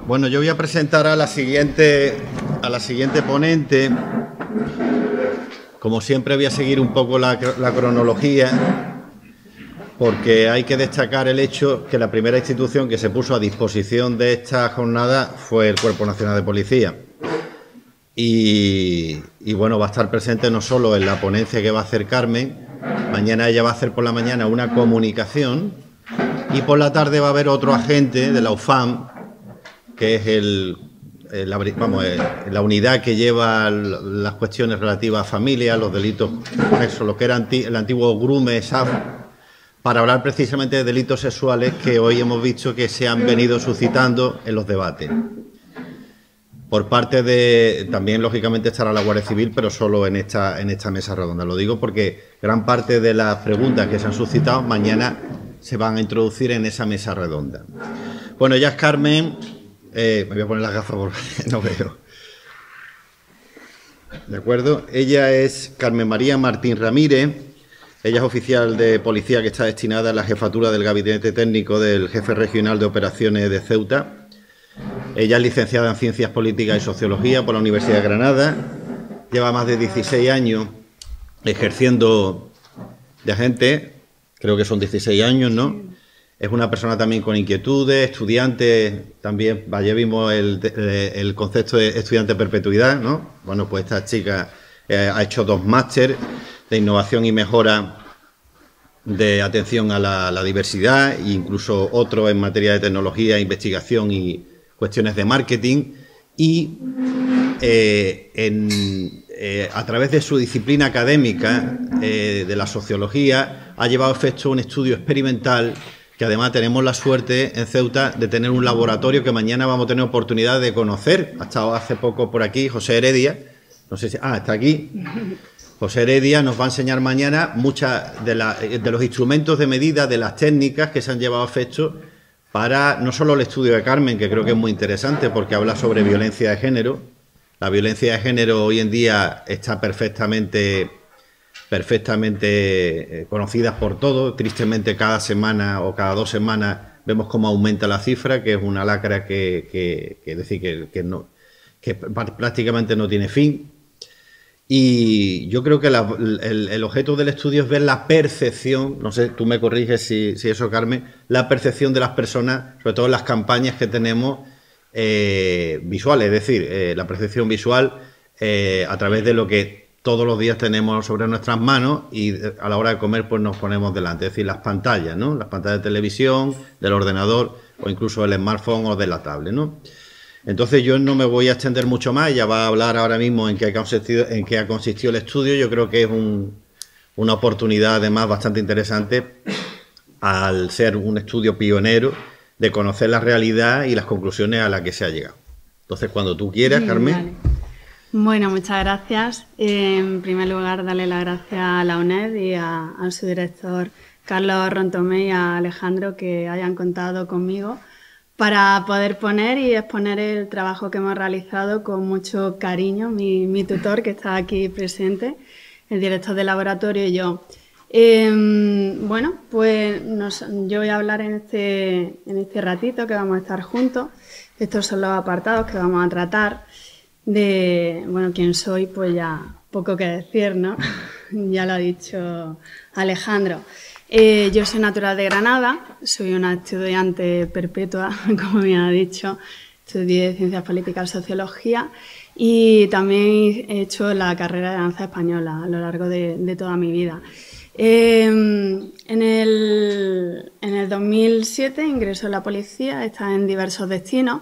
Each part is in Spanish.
Bueno, yo voy a presentar a la siguiente ponente. Como siempre voy a seguir un poco la cronología, porque hay que destacar el hecho que la primera institución que se puso a disposición de esta jornada fue el Cuerpo Nacional de Policía. Y bueno, va a estar presente no solo en la ponencia que va a hacer Carmen, mañana ella va a hacer por la mañana una comunicación y por la tarde va a haber otro agente de la UFAM, que es la unidad que lleva las cuestiones relativas a familia, los delitos, eso, lo que era el antiguo GRUME, SAF, para hablar precisamente de delitos sexuales que hoy hemos visto que se han venido suscitando en los debates. Por parte de, también lógicamente estará la Guardia Civil, pero solo en esta mesa redonda. Lo digo porque gran parte de las preguntas que se han suscitado mañana se van a introducir en esa mesa redonda. Bueno, ella es Carmen, me voy a poner las gafas porque no veo. ¿De acuerdo? Ella es Carmen María Martín Ramírez, ella es oficial de policía que está destinada a la jefatura del Gabinete Técnico del Jefe Regional de Operaciones de Ceuta. Ella es licenciada en Ciencias Políticas y Sociología por la Universidad de Granada. Lleva más de 16 años ejerciendo de agente, creo que son 16 años, ¿no? Es una persona también con inquietudes, estudiante, también, ya vimos el concepto de estudiante de perpetuidad, ¿no? Bueno, pues esta chica ha hecho 2 máster de innovación y mejora de atención a la diversidad, e incluso otro en materia de tecnología, investigación y cuestiones de marketing, y a través de su disciplina académica de la sociología ha llevado a efecto un estudio experimental que además tenemos la suerte en Ceuta de tener un laboratorio que mañana vamos a tener oportunidad de conocer. Ha estado hace poco por aquí José Heredia, no sé si... está aquí. José Heredia nos va a enseñar mañana muchas de los instrumentos de medida, de las técnicas que se han llevado a efecto para no solo el estudio de Carmen, que creo que es muy interesante porque habla sobre violencia de género. La violencia de género hoy en día está perfectamente conocida por todos. Tristemente cada semana o cada 2 semanas vemos cómo aumenta la cifra, que es una lacra que prácticamente no tiene fin. Y yo creo que el objeto del estudio es ver la percepción, no sé, tú me corriges si eso, Carmen, la percepción de las personas, sobre todo en las campañas que tenemos visuales, es decir, la percepción visual a través de lo que todos los días tenemos sobre nuestras manos y a la hora de comer pues nos ponemos delante, es decir, las pantallas, ¿no? Las pantallas de televisión, del ordenador o incluso del smartphone o de la tablet, ¿no? Entonces yo no me voy a extender mucho más, ella va a hablar ahora mismo en qué ha consistido el estudio. Yo creo que es una oportunidad además bastante interesante al ser un estudio pionero de conocer la realidad y las conclusiones a las que se ha llegado. Entonces cuando tú quieras, Carmen. Vale. Bueno, muchas gracias. En primer lugar, darle las gracias a la UNED y a su director Carlos Rontomé y a Alejandro que hayan contado conmigo para poder poner y exponer el trabajo que hemos realizado con mucho cariño, mi tutor que está aquí presente, el director del laboratorio y yo. Bueno, pues yo voy a hablar en este ratito que vamos a estar juntos. Estos son los apartados que vamos a tratar de, bueno, quién soy, pues ya poco que decir, ¿no? Ya lo ha dicho Alejandro. Yo soy natural de Granada, soy una estudiante perpetua, como me ha dicho, estudié Ciencias Políticas y Sociología y también he hecho la carrera de danza española a lo largo de toda mi vida. En el 2007 ingresó en la policía, he estado en diversos destinos,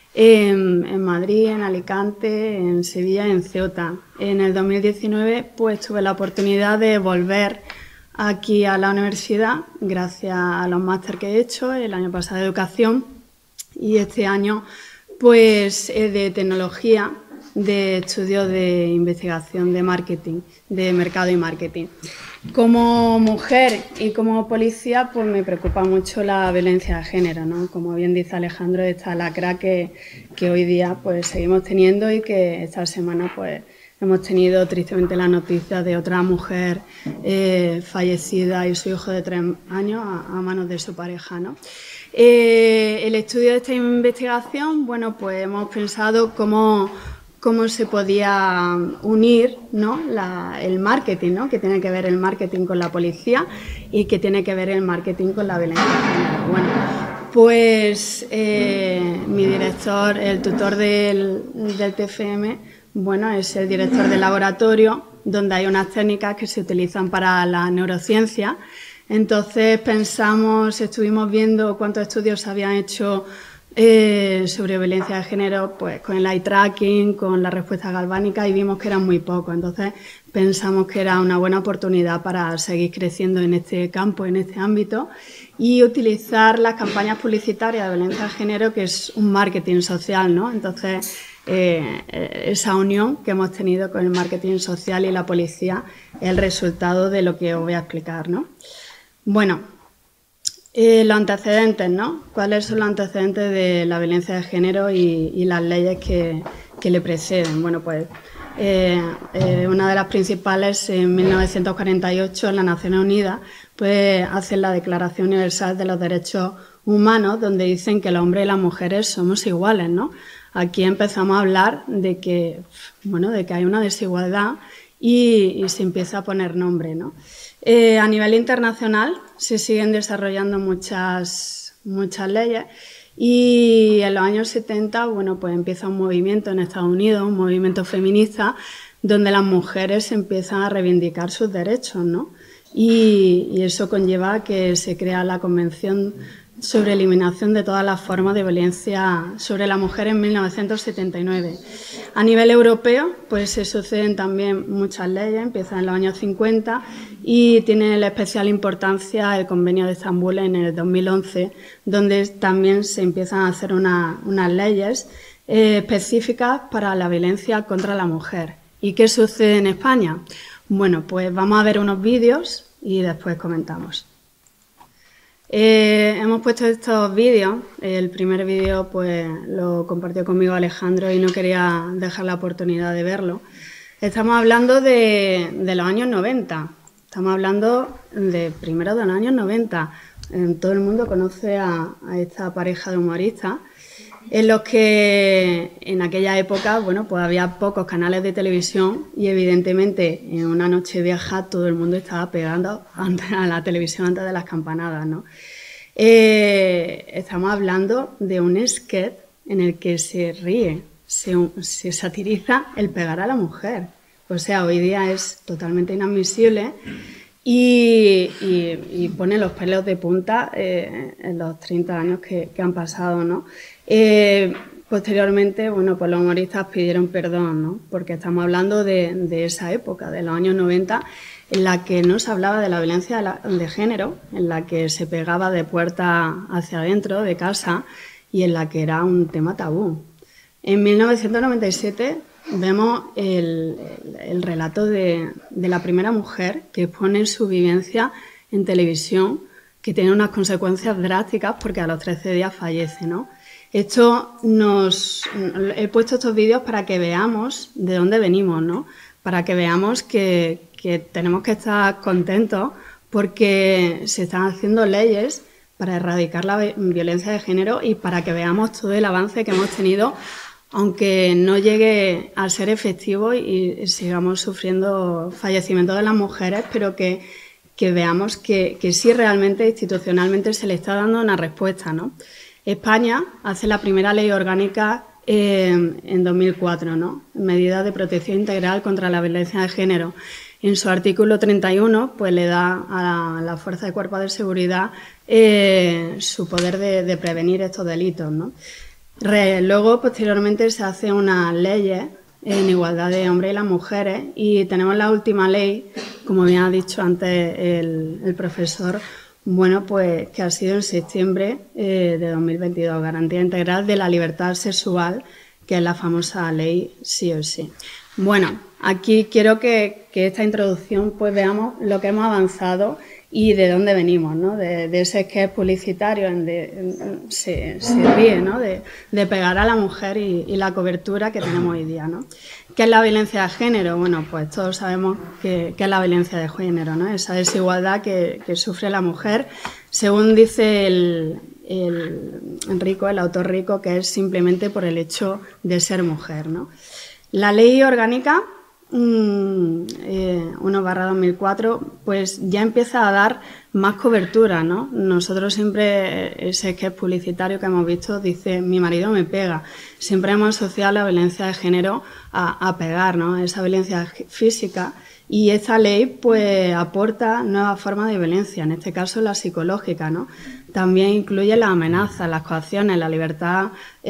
en Madrid, en Alicante, en Sevilla y en Ceuta. En el 2019 pues tuve la oportunidad de volver aquí a la universidad gracias a los másteres que he hecho el año pasado de educación y este año pues de tecnología, de estudios de investigación de marketing, de mercado y marketing. Como mujer y como policía pues me preocupa mucho la violencia de género, ¿no? Como bien dice Alejandro, esta lacra que hoy día pues seguimos teniendo y que esta semana pues hemos tenido tristemente la noticia de otra mujer fallecida y su hijo de 3 años a manos de su pareja, ¿no? El estudio de esta investigación, bueno, pues hemos pensado cómo se podía unir, ¿no?, el marketing, ¿no?, que tiene que ver el marketing con la policía y que tiene que ver el marketing con la violencia de género. Bueno, pues mi director, el tutor del TFM, bueno, es el director del laboratorio, donde hay unas técnicas que se utilizan para la neurociencia. Entonces estuvimos viendo cuántos estudios se habían hecho sobre violencia de género, pues con el eye tracking, con la respuesta galvánica, y vimos que eran muy pocos. Entonces pensamos que era una buena oportunidad para seguir creciendo en este campo, en este ámbito, y utilizar las campañas publicitarias de violencia de género, que es un marketing social, ¿no? Entonces esa unión que hemos tenido con el marketing social y la policía es el resultado de lo que os voy a explicar, ¿no? Bueno, los antecedentes, ¿no? ¿Cuáles son los antecedentes de la violencia de género y las leyes que le preceden? Bueno, pues una de las principales, en 1948, en las Naciones Unidas, pues hacen la Declaración Universal de los Derechos Humanos, donde dicen que los hombres y las mujeres somos iguales, ¿no? Aquí empezamos a hablar de que, bueno, de que hay una desigualdad y se empieza a poner nombre, ¿no? A nivel internacional se siguen desarrollando muchas leyes, y en los años 70, bueno, pues empieza un movimiento en Estados Unidos, un movimiento feminista, donde las mujeres empiezan a reivindicar sus derechos, ¿no? Y eso conlleva a que se crea la Convención sobre eliminación de todas las formas de violencia sobre la mujer en 1979. A nivel europeo, pues se suceden también muchas leyes, empiezan en los años 50 y tiene la especial importancia el Convenio de Estambul en el 2011, donde también se empiezan a hacer unas leyes específicas para la violencia contra la mujer. ¿Y qué sucede en España? Bueno, pues vamos a ver unos vídeos y después comentamos. Hemos puesto estos vídeos. El primer vídeo pues lo compartió conmigo Alejandro y no quería dejar la oportunidad de verlo. Estamos hablando de los años 90. Estamos hablando primero de los años 90. Todo el mundo conoce a esta pareja de humoristas, en los que en aquella época, bueno, pues había pocos canales de televisión y evidentemente en una noche vieja todo el mundo estaba pegando a la televisión antes de las campanadas, ¿no? Estamos hablando de un sketch en el que se ríe, se satiriza el pegar a la mujer. O sea, hoy día es totalmente inadmisible y pone los pelos de punta en los 30 años que han pasado, ¿no? Posteriormente, bueno, pues los humoristas pidieron perdón, ¿no? Porque estamos hablando de esa época, de los años 90, en la que no se hablaba de la violencia de género, en la que se pegaba de puerta hacia adentro de casa y en la que era un tema tabú. En 1997 vemos el relato de la primera mujer que expone su vivencia en televisión, que tiene unas consecuencias drásticas porque a los 13 días fallece, ¿no? He puesto estos vídeos para que veamos de dónde venimos, ¿no? Para que veamos que tenemos que estar contentos porque se están haciendo leyes para erradicar la violencia de género y para que veamos todo el avance que hemos tenido, aunque no llegue a ser efectivo y sigamos sufriendo fallecimientos de las mujeres, pero que veamos que sí realmente institucionalmente se le está dando una respuesta, ¿no? España hace la primera ley orgánica en 2004, ¿no? Medidas de protección integral contra la violencia de género. En su artículo 31, pues le da a la Fuerza de Cuerpos de Seguridad su poder de prevenir estos delitos, ¿no? Luego, posteriormente, se hacen unas leyes en igualdad de hombres y las mujeres y tenemos la última ley, como bien ha dicho antes el profesor, bueno, pues que ha sido en septiembre de 2022, Garantía Integral de la Libertad Sexual, que es la famosa ley sí o sí. Bueno, aquí quiero que esta introducción pues veamos lo que hemos avanzado y de dónde venimos, ¿no? De ese sketch publicitario se ríe, ¿no? De pegar a la mujer y la cobertura que tenemos hoy día, ¿no? ¿Qué es la violencia de género? Bueno, pues todos sabemos qué es la violencia de género, ¿no? Esa desigualdad que sufre la mujer. Según dice rico, el autor rico, que es simplemente por el hecho de ser mujer, ¿no? La Ley Orgánica 1/2004, pues ya empieza a dar más cobertura, ¿no? Nosotros siempre, ese sketch publicitario que hemos visto dice, mi marido me pega. Siempre hemos asociado la violencia de género a pegar, ¿no? Esa violencia física. Y esta ley, pues, aporta nuevas formas de violencia, en este caso la psicológica, ¿no? También incluye las amenazas, las coacciones, la libertad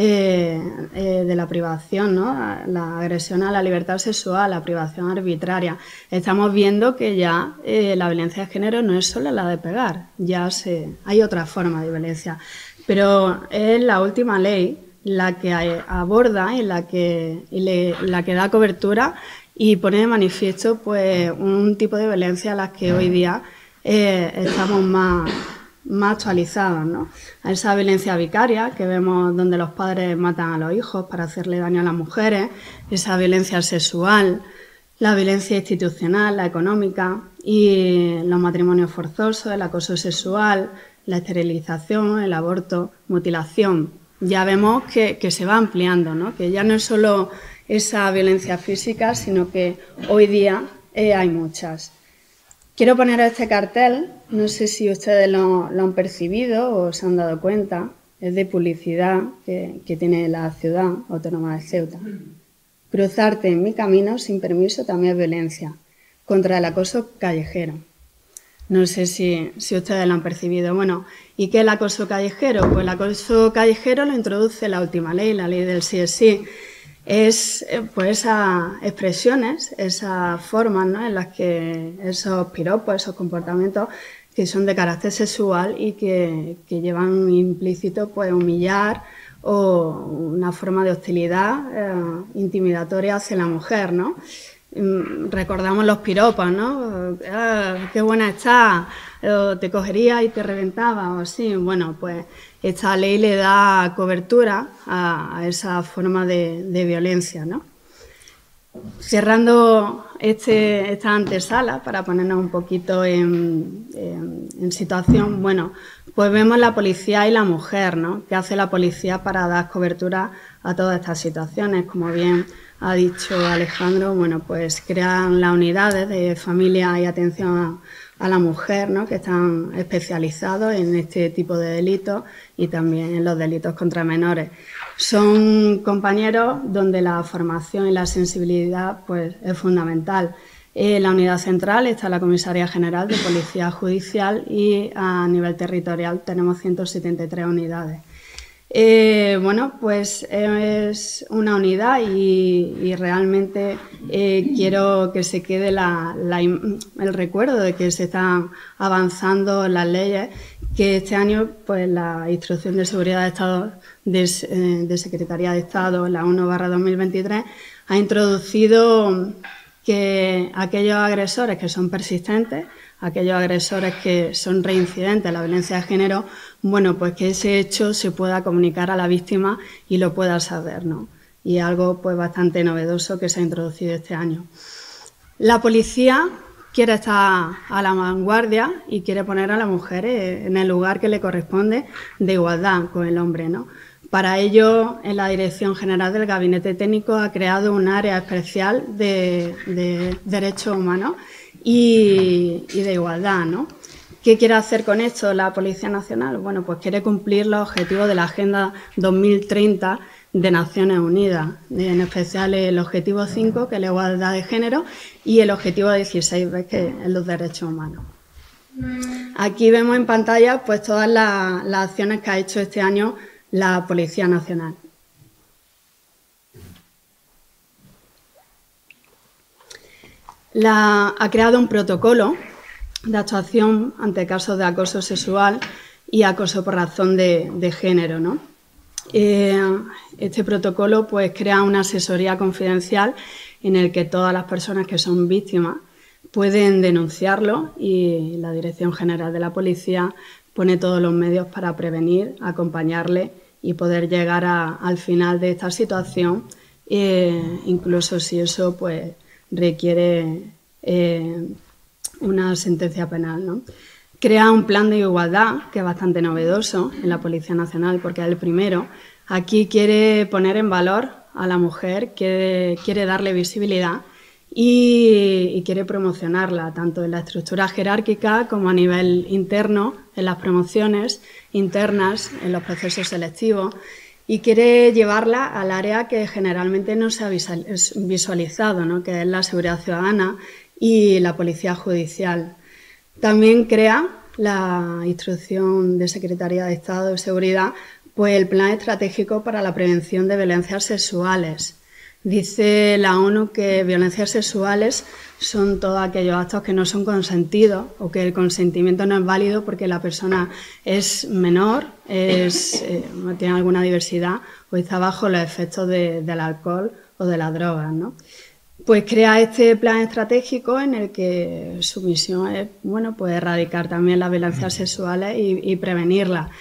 de la privación, ¿no? La agresión a la libertad sexual, la privación arbitraria. Estamos viendo que ya la violencia de género no es solo la de pegar, hay otra forma de violencia. Pero es la última ley la que aborda y la que da cobertura y pone de manifiesto, pues, un tipo de violencia a las que hoy día estamos más actualizados, ¿no? A esa violencia vicaria que vemos donde los padres matan a los hijos para hacerle daño a las mujeres, esa violencia sexual, la violencia institucional, la económica y los matrimonios forzosos, el acoso sexual, la esterilización, el aborto, mutilación. Ya vemos que se va ampliando, ¿no? Que ya no es solo esa violencia física, sino que hoy día hay muchas. Quiero poner este cartel, no sé si ustedes lo han percibido o se han dado cuenta, es de publicidad que tiene la ciudad autónoma de Ceuta. Cruzarte en mi camino sin permiso también es violencia, contra el acoso callejero. No sé si ustedes lo han percibido. Bueno, ¿y qué es el acoso callejero? Pues el acoso callejero lo introduce la última ley, la ley del sí es sí. Es, pues, esas expresiones, esas formas, ¿no? En las que esos piropos, esos comportamientos que son de carácter sexual y que llevan implícito, pues, humillar o una forma de hostilidad intimidatoria hacia la mujer, ¿no? Recordamos los piropos, ¿no? ¡Qué buena estás! Te cogería y te reventaba, o así. Bueno, pues esta ley le da cobertura a esa forma de violencia, ¿no? Cerrando esta antesala, para ponernos un poquito en situación, bueno, pues vemos la policía y la mujer, ¿no? ¿Qué hace la policía para dar cobertura a todas estas situaciones? Como bien ha dicho Alejandro, bueno, pues crean las unidades de familia y atención a la mujer, ¿no? Que están especializados en este tipo de delitos y también en los delitos contra menores. Son compañeros donde la formación y la sensibilidad, pues, es fundamental. En la unidad central está la Comisaría General de Policía Judicial y a nivel territorial tenemos 173 unidades. Bueno, pues es una unidad y realmente quiero que se quede el recuerdo de que se están avanzando las leyes, que este año, pues, la Instrucción de Seguridad de Estado de Secretaría de Estado, la 1/2023, ha introducido que aquellos agresores que son persistentes, aquellos agresores que son reincidentes en la violencia de género, bueno, pues que ese hecho se pueda comunicar a la víctima y lo pueda saber, ¿no? Y algo, pues, bastante novedoso que se ha introducido este año. La policía quiere estar a la vanguardia y quiere poner a la mujer en el lugar que le corresponde de igualdad con el hombre, ¿no? Para ello, en la Dirección General del Gabinete Técnico ha creado un área especial de derechos humanos y de igualdad, ¿no? ¿Qué quiere hacer con esto la Policía Nacional? Bueno, pues quiere cumplir los objetivos de la Agenda 2030 de Naciones Unidas, en especial el objetivo 5, que es la igualdad de género, y el objetivo 16, que es los derechos humanos. Aquí vemos en pantalla, pues, todas las acciones que ha hecho este año la Policía Nacional. Ha creado un protocolo de actuación ante casos de acoso sexual y acoso por razón de género, ¿no? Este protocolo, pues, crea una asesoría confidencial en el que todas las personas que son víctimas pueden denunciarlo y la Dirección General de la Policía pone todos los medios para prevenir, acompañarle y poder llegar al final de esta situación, incluso si eso, pues, requiere una sentencia penal, ¿no? Crea un plan de igualdad, que es bastante novedoso en la Policía Nacional, porque es el primero. Aquí quiere poner en valor a la mujer, quiere darle visibilidad y quiere promocionarla, tanto en la estructura jerárquica como a nivel interno, en las promociones internas, en los procesos selectivos, y quiere llevarla al área que generalmente no se ha visualizado, ¿no?, que es la seguridad ciudadana y la policía judicial. También crea la instrucción de Secretaría de Estado de Seguridad, pues el Plan Estratégico para la Prevención de Violencias Sexuales. Dice la ONU que violencias sexuales son todos aquellos actos que no son consentidos o que el consentimiento no es válido porque la persona es menor, tiene alguna diversidad o está bajo los efectos del alcohol o de las drogas, ¿no? Pues crea este plan estratégico en el que su misión es, bueno, pues erradicar también las violencias sexuales y prevenirlas.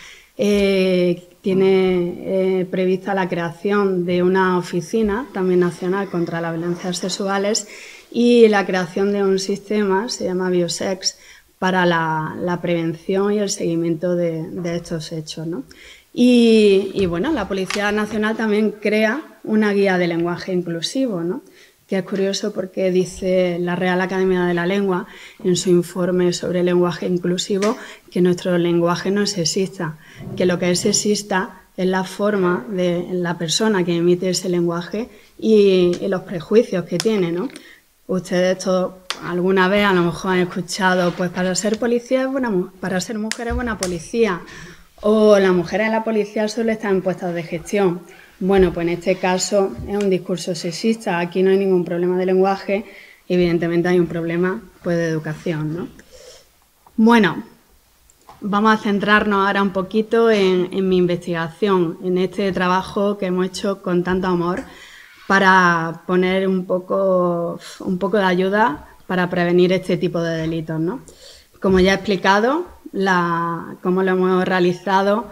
Tiene prevista la creación de una oficina también nacional contra las violencias sexuales y la creación de un sistema, se llama Biosex, para la prevención y el seguimiento de estos hechos, ¿no? Y bueno, la Policía Nacional también crea una guía de lenguaje inclusivo, ¿no?, que es curioso porque dice la Real Academia de la Lengua en su informe sobre lenguaje inclusivo que nuestro lenguaje no es sexista, que lo que es sexista es la forma de la persona que emite ese lenguaje y los prejuicios que tiene, ¿no? Ustedes alguna vez a lo mejor han escuchado, pues para ser policía para ser mujer es buena policía, o las mujeres en la policía solo están en puestos de gestión. Bueno, pues en este caso es un discurso sexista, aquí no hay ningún problema de lenguaje, evidentemente hay un problema pues de educación, ¿no? Bueno, vamos a centrarnos ahora un poquito en mi investigación, en este trabajo que hemos hecho con tanto amor para poner un poco de ayuda para prevenir este tipo de delitos, ¿no? Como ya he explicado, cómo lo hemos realizado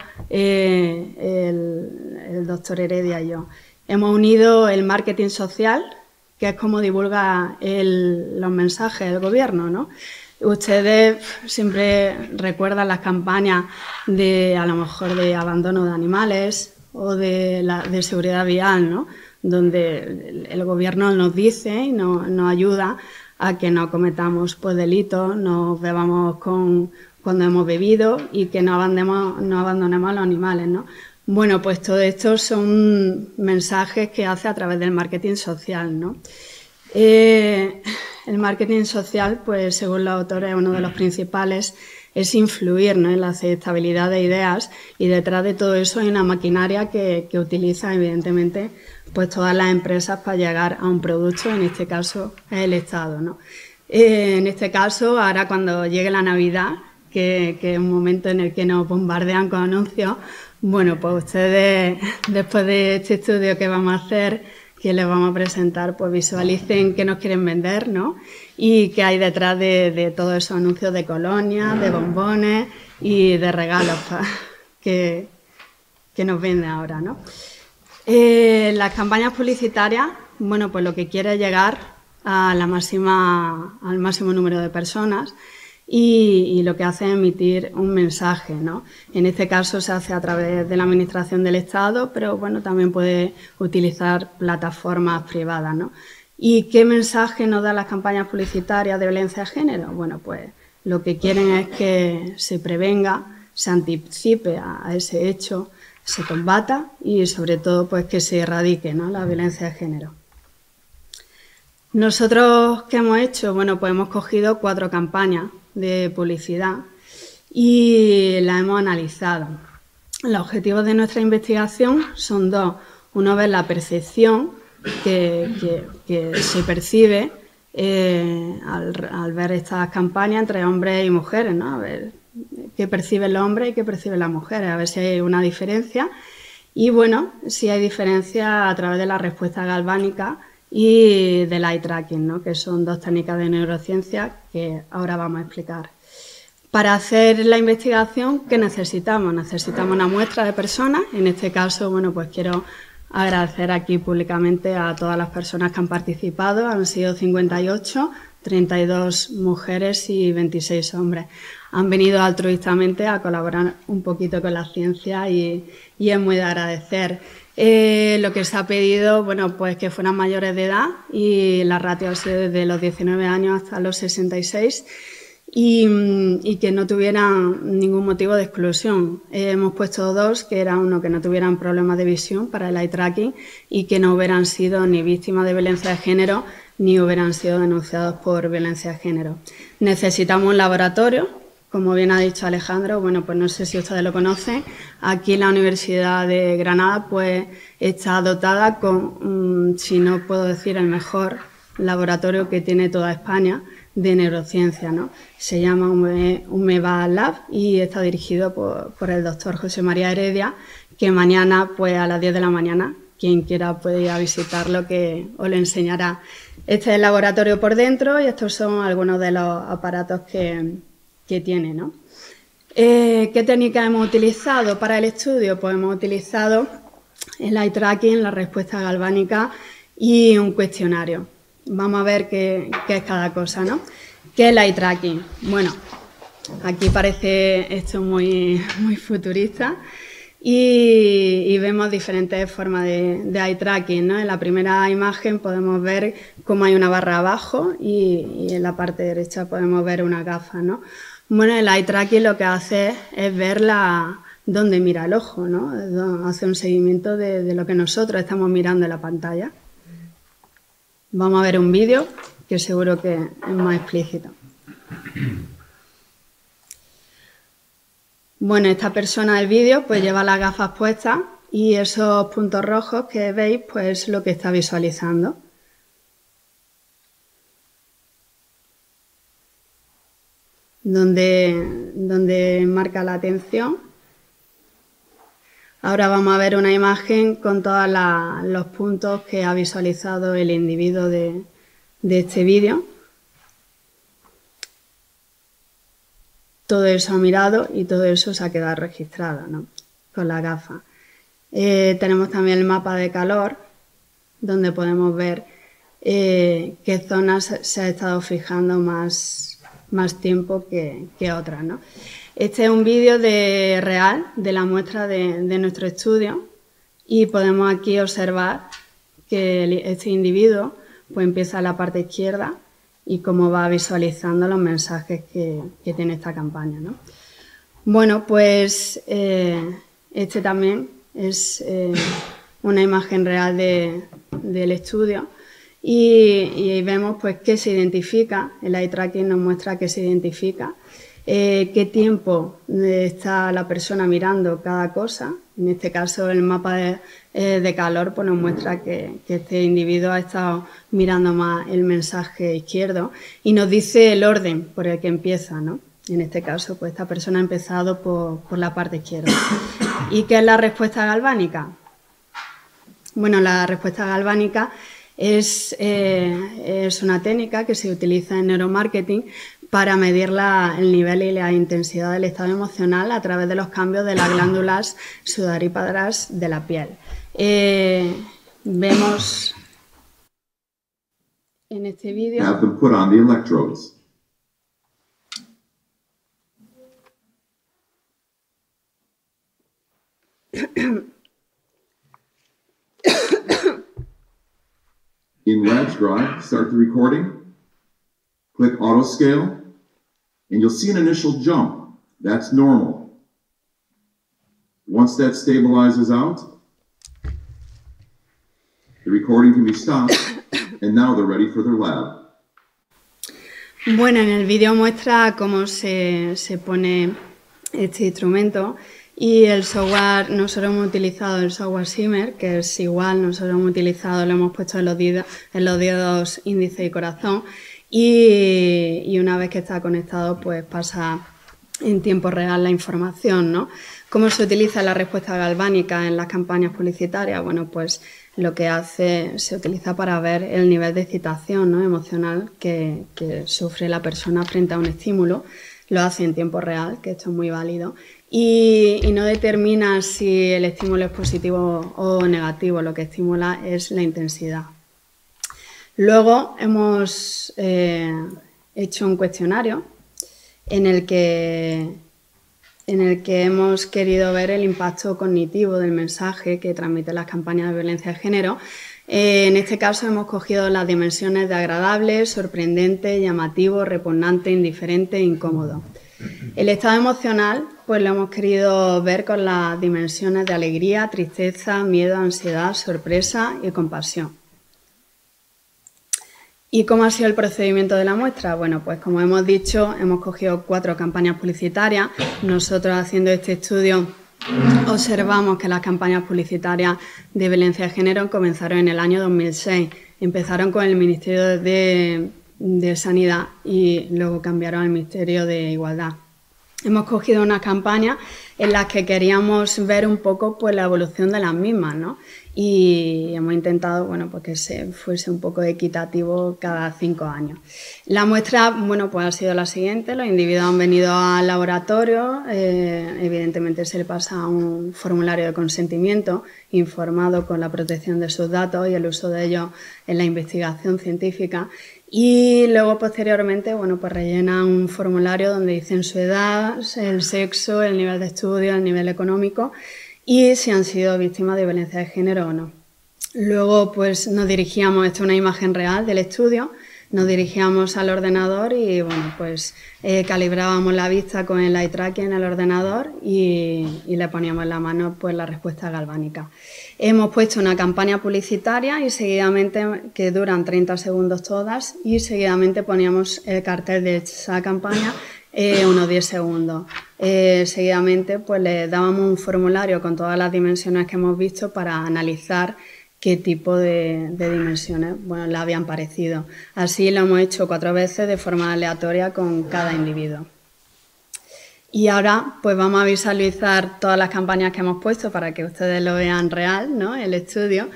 el doctor Heredia y yo. Hemos unido el marketing social, que es como divulga los mensajes del gobierno, ¿no? Ustedes siempre recuerdan las campañas a lo mejor de abandono de animales o de seguridad vial, ¿no?, donde el gobierno nos dice y nos ayuda a que no cometamos pues delitos, no bebamos cuando hemos bebido y que no abandonemos a los animales, ¿no? Bueno, pues todo esto son mensajes que hace a través del marketing social, ¿no? El marketing social, pues según los autores, uno de los principales es influir, ¿no?, en la aceptabilidad de ideas, y detrás de todo eso hay una maquinaria que utiliza evidentemente pues todas las empresas para llegar a un producto, en este caso es el Estado, ¿no? En este caso, ahora cuando llegue la Navidad, que es un momento en el que nos bombardean con anuncios, bueno, pues ustedes, después de este estudio que vamos a hacer, que les vamos a presentar, pues visualicen qué nos quieren vender, ¿no?, y qué hay detrás de todos esos anuncios de colonias, de bombones y de regalos que nos venden ahora, ¿no? Las campañas publicitarias, bueno, pues lo que quiere es llegar al máximo número de personas y lo que hace es emitir un mensaje, ¿no? En este caso se hace a través de la Administración del Estado, pero bueno, también puede utilizar plataformas privadas, ¿no? ¿Y qué mensaje nos dan las campañas publicitarias de violencia de género? Bueno, pues lo que quieren es que se prevenga, se anticipe a ese hecho, se combata y sobre todo pues que se erradique, ¿no?, la violencia de género. Nosotros, ¿qué hemos hecho? Bueno, pues hemos cogido 4 campañas de publicidad y las hemos analizado. Los objetivos de nuestra investigación son 2. Uno, ver la percepción que se percibe al ver estas campañas entre hombres y mujeres, ¿no? A ver qué perciben los hombres y qué perciben las mujeres, a ver si hay una diferencia. Y bueno, si hay diferencia a través de la respuesta galvánica y del eye tracking, ¿no?, que son 2 técnicas de neurociencia que ahora vamos a explicar. Para hacer la investigación, ¿qué necesitamos? Necesitamos una muestra de personas. En este caso, bueno, pues quiero agradecer aquí públicamente a todas las personas que han participado. Han sido 58, 32 mujeres y 26 hombres. Han venido altruistamente a colaborar un poquito con la ciencia y es muy de agradecer. Lo que se ha pedido, bueno, pues que fueran mayores de edad y la ratio ha sido desde los 19 años hasta los 66 y que no tuvieran ningún motivo de exclusión. Hemos puesto dos, que era uno que no tuvieran problemas de visión para el eye tracking y que no hubieran sido ni víctimas de violencia de género ni hubieran sido denunciados por violencia de género. Necesitamos un laboratorio, como bien ha dicho Alejandro, bueno, pues no sé si ustedes lo conocen, aquí la Universidad de Granada pues está dotada con, si no puedo decir el mejor laboratorio que tiene toda España de neurociencia, ¿no? Se llama UMEVA Lab y está dirigido por el doctor José María Heredia, que mañana pues a las 10 de la mañana, quien quiera puede ir a visitarlo, que os lo enseñará. Este es el laboratorio por dentro y estos son algunos de los aparatos que tiene, ¿no? ¿Qué técnicas hemos utilizado para el estudio? Pues hemos utilizado el eye tracking, la respuesta galvánica y un cuestionario. Vamos a ver qué es cada cosa, ¿no? ¿Qué es el eye tracking? Bueno, aquí parece esto muy futurista y vemos diferentes formas de eye tracking, ¿no? En la primera imagen podemos ver cómo hay una barra abajo y en la parte derecha podemos ver una gafa, ¿no? Bueno, el eye tracking lo que hace es ver dónde mira el ojo, ¿no? Hace un seguimiento de lo que nosotros estamos mirando en la pantalla. Vamos a ver un vídeo que seguro que es más explícito. Bueno, esta persona del vídeo pues lleva las gafas puestas y esos puntos rojos que veis pues es lo que está visualizando. Donde marca la atención. Ahora vamos a ver una imagen con todos los puntos que ha visualizado el individuo de este vídeo. Todo eso ha mirado y todo eso se ha quedado registrado, ¿no? Con la gafa. Tenemos también el mapa de calor, donde podemos ver qué zonas se ha estado fijando más tiempo que otras, ¿no? Este es un vídeo real de la muestra de nuestro estudio y podemos aquí observar que este individuo pues empieza en la parte izquierda y cómo va visualizando los mensajes que tiene esta campaña, ¿no? Bueno, pues este también es una imagen real del estudio y vemos pues qué se identifica. El eye tracking nos muestra qué se identifica, qué tiempo está la persona mirando cada cosa. En este caso el mapa de calor pues nos muestra que este individuo ha estado mirando más el mensaje izquierdo y nos dice el orden por el que empieza, ¿no? En este caso pues esta persona ha empezado por la parte izquierda. ¿Y qué es la respuesta galvánica? Bueno, la respuesta galvánica es una técnica que se utiliza en neuromarketing para medir el nivel y la intensidad del estado emocional a través de los cambios de las glándulas sudoríparas de la piel. Vemos en este vídeo In Labs Drive, start the recording, click Auto Scale, and you'll see an initial jump. That's normal. Once that stabilizes out, the recording can be stopped, and now they're ready for their lab. Bueno, en el vídeo muestra cómo se pone este instrumento. Y el software, nosotros hemos utilizado el software Zimmer, que es igual, nosotros hemos utilizado, lo hemos puesto en los dedos índice y corazón y una vez que está conectado pues pasa en tiempo real la información, ¿no? ¿Cómo se utiliza la respuesta galvánica en las campañas publicitarias? Bueno, pues lo que se utiliza para ver el nivel de excitación, ¿no?, emocional que sufre la persona frente a un estímulo. Lo hace en tiempo real, que esto es muy válido. Y no determina si el estímulo es positivo o negativo, lo que estimula es la intensidad. Luego hemos hecho un cuestionario en el que hemos querido ver el impacto cognitivo del mensaje que transmiten las campañas de violencia de género. En este caso hemos cogido las dimensiones de agradable, sorprendente, llamativo, repugnante, indiferente e incómodo. El estado emocional pues lo hemos querido ver con las dimensiones de alegría, tristeza, miedo, ansiedad, sorpresa y compasión. ¿Y cómo ha sido el procedimiento de la muestra? Bueno, pues como hemos dicho, hemos cogido 4 campañas publicitarias. Nosotros, haciendo este estudio, observamos que las campañas publicitarias de violencia de género comenzaron en el año 2006. Empezaron con el Ministerio de Sanidad y luego cambiaron al Ministerio de Igualdad. Hemos cogido unas campañas en las que queríamos ver un poco pues, la evolución de las mismas, ¿no? Y hemos intentado bueno, pues que se fuese un poco equitativo cada 5 años. La muestra bueno, pues ha sido la siguiente: los individuos han venido al laboratorio, evidentemente se le pasa un formulario de consentimiento informado con la protección de sus datos y el uso de ellos en la investigación científica. Y luego, posteriormente, bueno, pues rellenan un formulario donde dicen su edad, el sexo, el nivel de estudio, el nivel económico y si han sido víctimas de violencia de género o no. Luego, pues nos dirigíamos, esta es una imagen real del estudio, nos dirigíamos al ordenador y, bueno, pues calibrábamos la vista con el eye tracking en el ordenador y le poníamos en la mano pues la respuesta galvánica. Hemos puesto una campaña publicitaria y seguidamente, que duran 30 segundos todas, y seguidamente poníamos el cartel de esa campaña unos 10 segundos. Seguidamente pues le dábamos un formulario con todas las dimensiones que hemos visto para analizar qué tipo de dimensiones bueno, le habían parecido. Así lo hemos hecho 4 veces de forma aleatoria con cada individuo. Y ahora pues vamos a visualizar todas las campañas que hemos puesto para que ustedes lo vean real, ¿no? El estudio.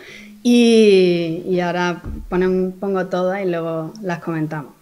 Y ahora pongo todas y luego las comentamos.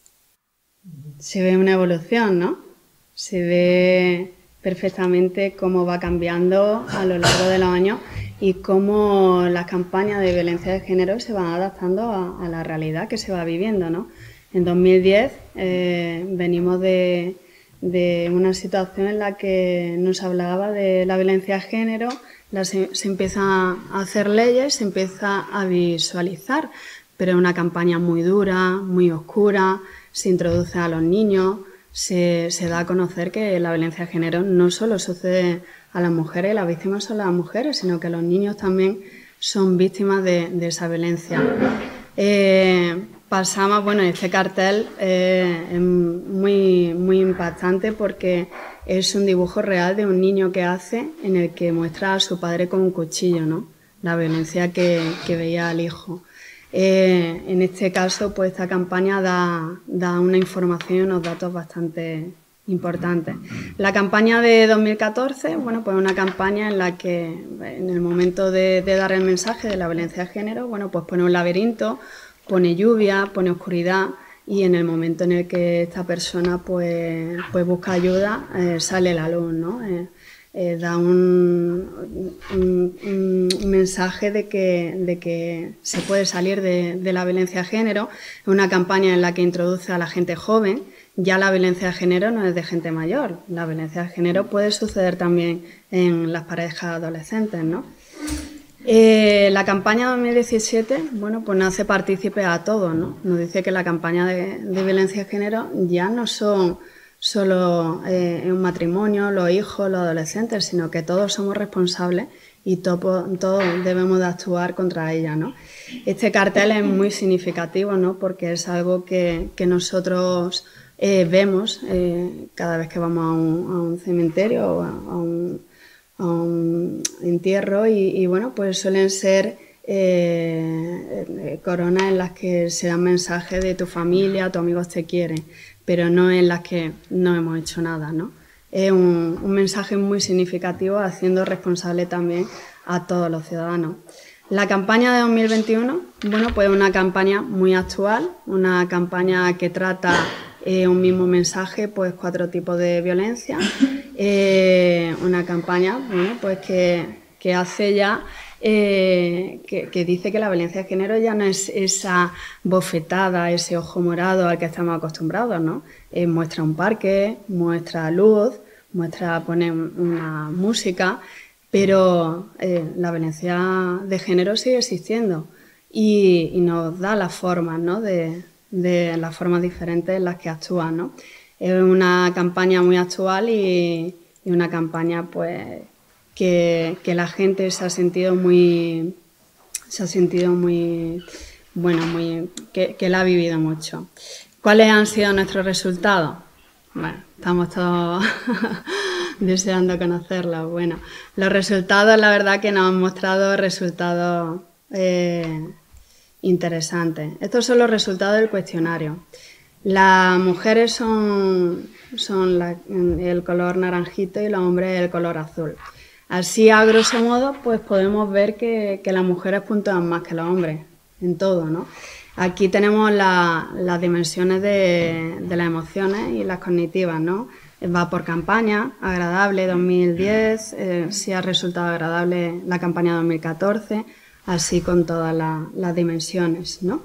Se ve una evolución, ¿no? Se ve perfectamente cómo va cambiando a lo largo de los años y cómo las campañas de violencia de género se van adaptando a la realidad que se va viviendo, ¿no? En 2010 venimos de una situación en la que nos hablaba de la violencia de género, se empieza a hacer leyes, se empieza a visualizar, pero es una campaña muy dura, muy oscura, se introduce a los niños, se da a conocer que la violencia de género no solo sucede a las mujeres, las víctimas son las mujeres, sino que los niños también son víctimas de esa violencia. Pasamos, bueno, este cartel es muy impactante porque es un dibujo real de un niño que hace en el que muestra a su padre con un cuchillo, ¿no? La violencia que veía al hijo. En este caso, pues esta campaña da una información y unos datos bastante importantes. La campaña de 2014, bueno, pues una campaña en la que en el momento de dar el mensaje de la violencia de género, bueno, pues pone un laberinto, pone lluvia, pone oscuridad y en el momento en el que esta persona pues busca ayuda, sale la luz, ¿no? Da un mensaje de que se puede salir de la violencia de género. Es una campaña en la que introduce a la gente joven. Ya la violencia de género no es de gente mayor. La violencia de género puede suceder también en las parejas adolescentes, ¿no? La campaña 2017, bueno, pues nos hace partícipes a todos, ¿no? Nos dice que la campaña de violencia de género ya no son solo en un matrimonio, los hijos, los adolescentes, sino que todos somos responsables y todos debemos de actuar contra ella, ¿no? Este cartel es muy significativo, ¿no? Porque es algo que nosotros vemos cada vez que vamos a un cementerio o a un entierro y bueno, pues suelen ser coronas en las que se dan mensajes de tu familia, tus amigos te quieren, pero no en las que no hemos hecho nada, ¿no? Es un mensaje muy significativo, haciendo responsable también a todos los ciudadanos. La campaña de 2021, bueno, pues es una campaña muy actual, una campaña que trata un mismo mensaje, pues 4 tipos de violencia, una campaña, bueno, pues que hace ya que dice que la violencia de género ya no es esa bofetada, ese ojo morado al que estamos acostumbrados, ¿no? Muestra un parque, muestra luz, muestra poner una música, pero la violencia de género sigue existiendo y nos da las formas, ¿no? de las formas diferentes en las que actúan, ¿no? Es una campaña muy actual y una campaña pues que la gente se ha sentido muy bueno, que la ha vivido mucho. ¿Cuáles han sido nuestros resultados? Bueno, estamos todos deseando conocerlos. Bueno, los resultados, la verdad que nos han mostrado resultados interesantes. Estos son los resultados del cuestionario. Las mujeres son el color naranjito y los hombres el color azul. Así, a grosso modo, pues podemos ver que las mujeres puntúan más que los hombres en todo, ¿no? Aquí tenemos las dimensiones de las emociones y las cognitivas, ¿no? Va por campaña, agradable 2010, si ha resultado agradable la campaña 2014, así con todas las dimensiones, ¿no?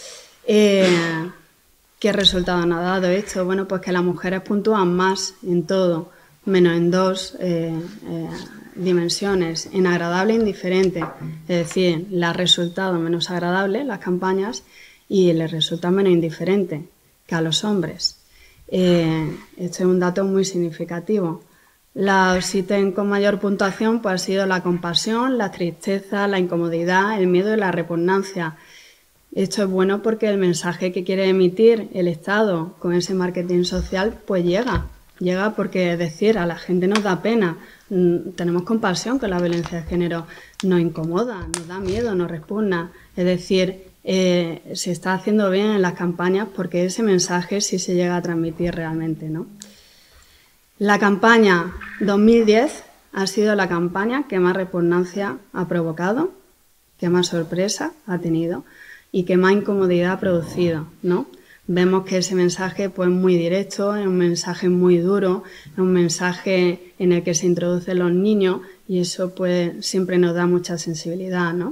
¿Qué resultado nos ha dado esto? Bueno, pues que las mujeres puntúan más en todo, menos en dos dimensiones, en agradable e indiferente. Es decir, les ha resultado menos agradable las campañas y les resulta menos indiferente que a los hombres. Esto es un dato muy significativo. Los ítems con mayor puntuación pues, ha sido la compasión, la tristeza, la incomodidad, el miedo y la repugnancia. Esto es bueno porque el mensaje que quiere emitir el Estado con ese marketing social pues llega porque, es decir, a la gente nos da pena, tenemos compasión con la violencia de género, nos incomoda, nos da miedo, nos repugna, es decir, se está haciendo bien en las campañas porque ese mensaje sí se llega a transmitir realmente, ¿no? La campaña 2010 ha sido la campaña que más repugnancia ha provocado, que más sorpresa ha tenido y que más incomodidad ha producido, ¿no? Vemos que ese mensaje pues, es muy directo, es un mensaje muy duro, es un mensaje en el que se introducen los niños y eso pues, siempre nos da mucha sensibilidad, ¿no?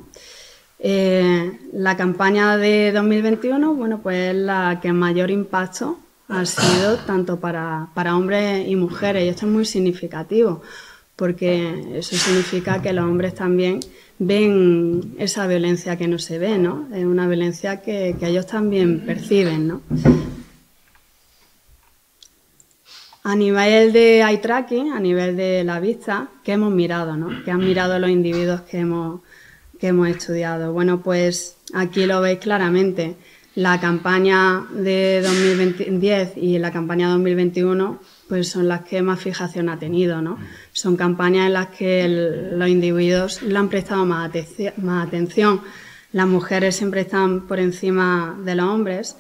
La campaña de 2021 bueno, pues, es la que mayor impacto ha sido tanto para hombres y mujeres y esto es muy significativo porque eso significa que los hombres también ven esa violencia que no se ve, ¿no? Es una violencia que ellos también perciben, ¿no? A nivel de eye tracking, a nivel de la vista, ¿qué hemos mirado, no? ¿Qué han mirado los individuos que hemos estudiado? Bueno, pues aquí lo veis claramente. La campaña de 2010 y la campaña 2021 pues son las que más fijación ha tenido, ¿no? Son campañas en las que los individuos le han prestado más atención. Las mujeres siempre están por encima de los hombres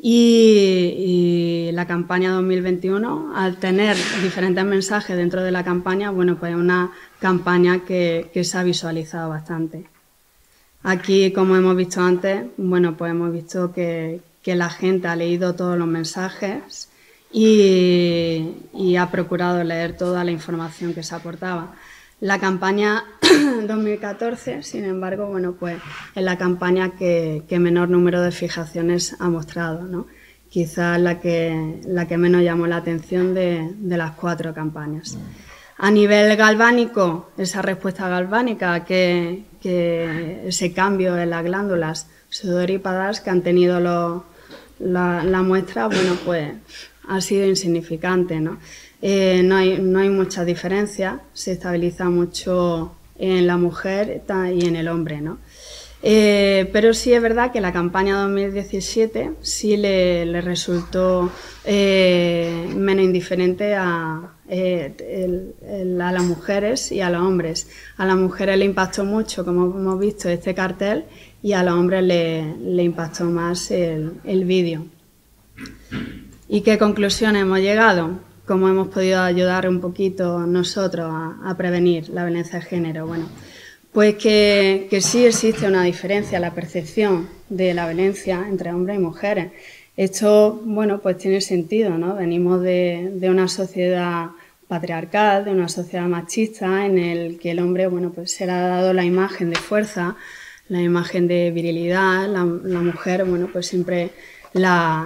y la campaña 2021, al tener diferentes mensajes dentro de la campaña, bueno, pues es una campaña que se ha visualizado bastante. Aquí, como hemos visto antes, bueno, pues hemos visto que la gente ha leído todos los mensajes y ha procurado leer toda la información que se aportaba. La campaña 2014, sin embargo, bueno, pues es la campaña que menor número de fijaciones ha mostrado, ¿no? Quizás la que menos llamó la atención de las 4 campañas. A nivel galvánico, esa respuesta galvánica, que ese cambio en las glándulas sudorípadas que han tenido la muestra, bueno, pues ha sido insignificante, ¿no? No hay mucha diferencia, se estabiliza mucho en la mujer y en el hombre, ¿no? Pero sí es verdad que la campaña 2017 sí le resultó menos indiferente a las mujeres y a los hombres. A las mujeres le impactó mucho, como hemos visto, este cartel y a los hombres le impactó más el vídeo. ¿Y qué conclusiones hemos llegado? ¿Cómo hemos podido ayudar un poquito nosotros a prevenir la violencia de género? Bueno, pues que sí existe una diferencia en la percepción de la violencia entre hombres y mujeres. Esto, bueno, pues tiene sentido, ¿no? Venimos de una sociedad patriarcal, de una sociedad machista en el que el hombre, bueno, pues se le ha dado la imagen de fuerza, la imagen de virilidad, la mujer, bueno, pues siempre la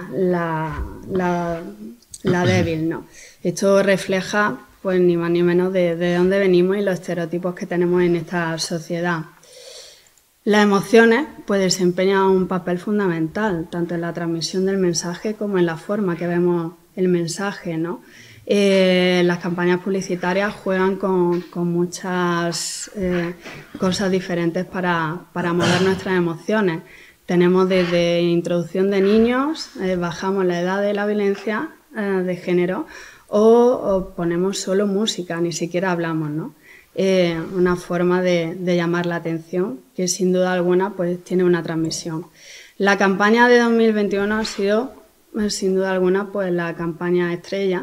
débil, ¿no? Esto refleja, pues ni más ni menos de dónde venimos y los estereotipos que tenemos en esta sociedad. Las emociones pues desempeñan un papel fundamental, tanto en la transmisión del mensaje como en la forma que vemos el mensaje, ¿no? Las campañas publicitarias juegan con muchas cosas diferentes para mover nuestras emociones. Tenemos desde introducción de niños, bajamos la edad de la violencia de género o ponemos solo música, ni siquiera hablamos, ¿no? Una forma de llamar la atención que sin duda alguna pues tiene una transmisión. La campaña de 2021 ha sido sin duda alguna pues la campaña estrella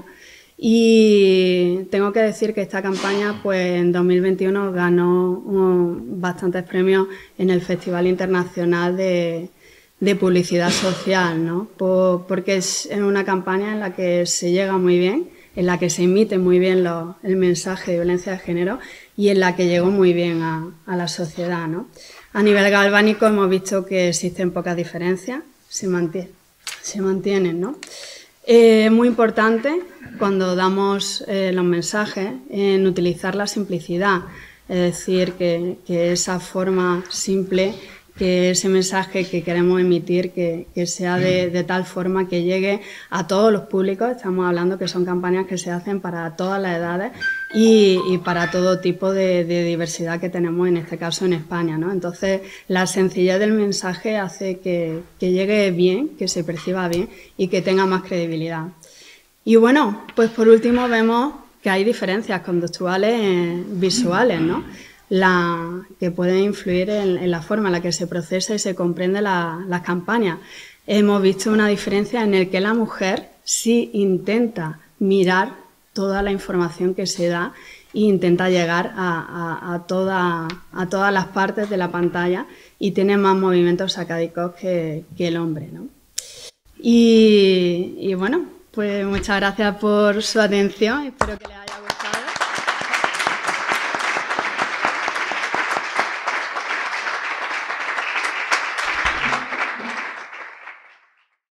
y tengo que decir que esta campaña pues en 2021 ganó bastantes premios en el Festival Internacional de Publicidad Social, ¿no? Porque es una campaña en la que se llega muy bien, en la que se emite muy bien el mensaje de violencia de género y en la que llegó muy bien a la sociedad, ¿no? A nivel galvánico hemos visto que existen pocas diferencias, se mantienen, ¿no? Es muy importante cuando damos los mensajes en utilizar la simplicidad, es decir, que esa forma simple, que ese mensaje que queremos emitir que sea de tal forma que llegue a todos los públicos. Estamos hablando que son campañas que se hacen para todas las edades y para todo tipo de diversidad que tenemos en este caso en España, ¿no? Entonces la sencillez del mensaje hace que llegue bien, que se perciba bien y que tenga más credibilidad. Y bueno, pues por último vemos que hay diferencias conductuales visuales, ¿no? Que pueden influir en la forma en la que se procesa y se comprende las campañas. Hemos visto una diferencia en el que la mujer sí intenta mirar toda la información que se da e intenta llegar a todas las partes de la pantalla y tiene más movimientos sacádicos que el hombre, ¿no? Y bueno, pues muchas gracias por su atención. Espero que les haya